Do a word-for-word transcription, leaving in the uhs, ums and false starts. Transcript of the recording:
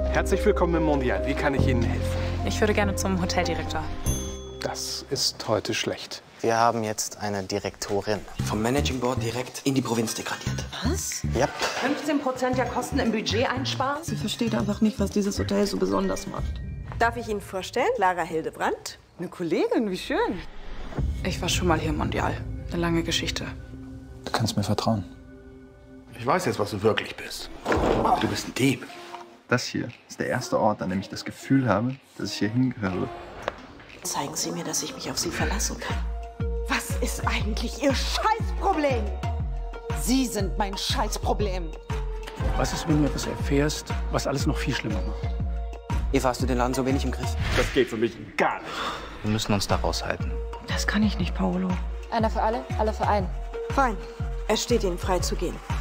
Herzlich willkommen im Mondial. Wie kann ich Ihnen helfen? Ich würde gerne zum Hoteldirektor. Das ist heute schlecht. Wir haben jetzt eine Direktorin. Vom Managing Board direkt in die Provinz degradiert. Was? Yep. fünfzehn Prozent der Kosten im Budget einsparen? Sie versteht einfach nicht, was dieses Hotel so besonders macht. Darf ich Ihnen vorstellen? Lara Hildebrandt. Eine Kollegin, wie schön. Ich war schon mal hier im Mondial. Eine lange Geschichte. Du kannst mir vertrauen. Ich weiß jetzt, was du wirklich bist. Du bist ein Dieb. Das hier ist der erste Ort, an dem ich das Gefühl habe, dass ich hier hingehöre. Zeigen Sie mir, dass ich mich auf Sie verlassen kann. Was ist eigentlich Ihr Scheißproblem? Sie sind mein Scheißproblem. Was ist, wenn du etwas erfährst, was alles noch viel schlimmer macht? Eva, hast du den Laden so wenig im Griff? Das geht für mich gar nicht. Wir müssen uns da raushalten. Das kann ich nicht, Paolo. Einer für alle, alle für einen. Fein. Es steht Ihnen frei zu gehen.